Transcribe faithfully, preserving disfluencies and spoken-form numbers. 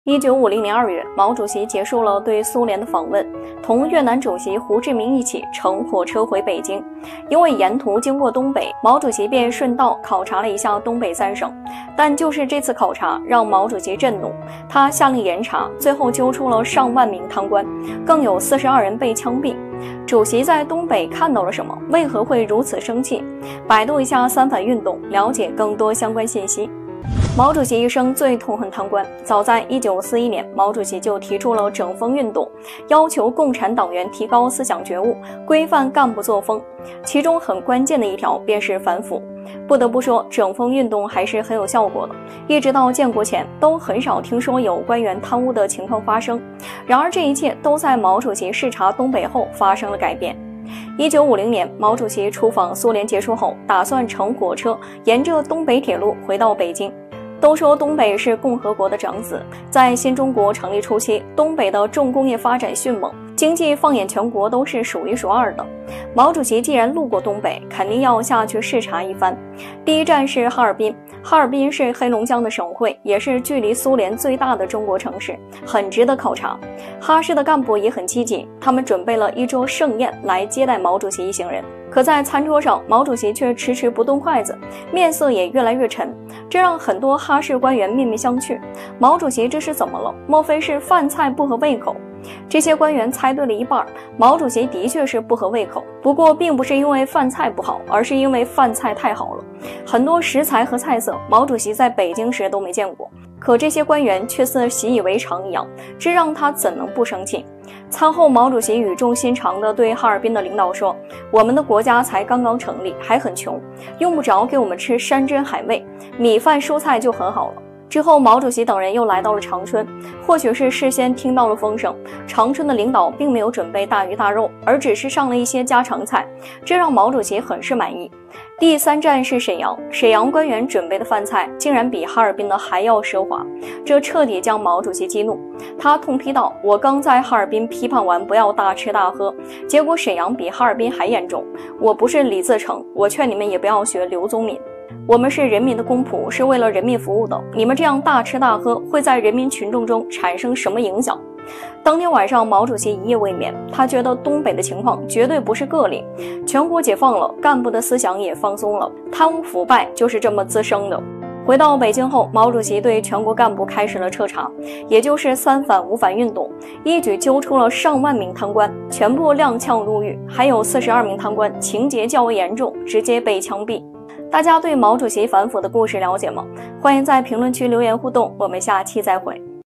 一九五零年二月，毛主席结束了对苏联的访问，同越南主席胡志明一起乘火车回北京。因为沿途经过东北，毛主席便顺道考察了一下东北三省。但就是这次考察让毛主席震怒，他下令严查，最后揪出了上万名贪官，更有四十二人被枪毙。主席在东北看到了什么？为何会如此生气？百度一下三反运动，了解更多相关信息。毛主席一生最痛恨贪官。早在一九四一年，毛主席就提出了整风运动，要求共产党员提高思想觉悟，规范干部作风。其中很关键的一条便是反腐。不得不说，整风运动还是很有效果的。一直到建国前，都很少听说有官员贪污的情况发生。然而，这一切都在毛主席视察东北后发生了改变。一九五零年，毛主席出访苏联结束后，打算乘火车沿着东北铁路回到北京。都说东北是共和国的长子，在新中国成立初期，东北的重工业发展迅猛，经济放眼全国都是数一数二的。毛主席既然路过东北，肯定要下去视察一番。第一站是哈尔滨，哈尔滨是黑龙江的省会，也是距离苏联最大的中国城市，很值得考察。哈市的干部也很积极，他们准备了一桌盛宴来接待毛主席一行人。可在餐桌上，毛主席却迟迟不动筷子，面色也越来越沉，这让很多哈市官员面面相觑。毛主席这是怎么了？莫非是饭菜不合胃口？这些官员猜对了一半，毛主席的确是不合胃口，不过并不是因为饭菜不好，而是因为饭菜太好了。很多食材和菜色，毛主席在北京时都没见过，可这些官员却似习以为常一样，这让他怎能不生气？餐后，毛主席语重心长地对哈尔滨的领导说：“我们的国家才刚刚成立，还很穷，用不着给我们吃山珍海味，米饭蔬菜就很好了。”之后，毛主席等人又来到了长春，或许是事先听到了风声，长春的领导并没有准备大鱼大肉，而只是上了一些家常菜，这让毛主席很是满意。第三站是沈阳，沈阳官员准备的饭菜竟然比哈尔滨的还要奢华，这彻底将毛主席激怒。他痛批道：“我刚在哈尔滨批判完不要大吃大喝，结果沈阳比哈尔滨还严重。我不是李自成，我劝你们也不要学刘宗敏。我们是人民的公仆，是为了人民服务的。你们这样大吃大喝，会在人民群众中产生什么影响？”当天晚上，毛主席一夜未眠，他觉得东北的情况绝对不是个例，全国解放了，干部的思想也放松了，贪污腐败就是这么滋生的。回到北京后，毛主席对全国干部开始了彻查，也就是三反五反运动，一举揪出了上万名贪官，全部踉跄入狱，还有四十二名贪官情节较为严重，直接被枪毙。大家对毛主席反腐的故事了解吗？欢迎在评论区留言互动，我们下期再会。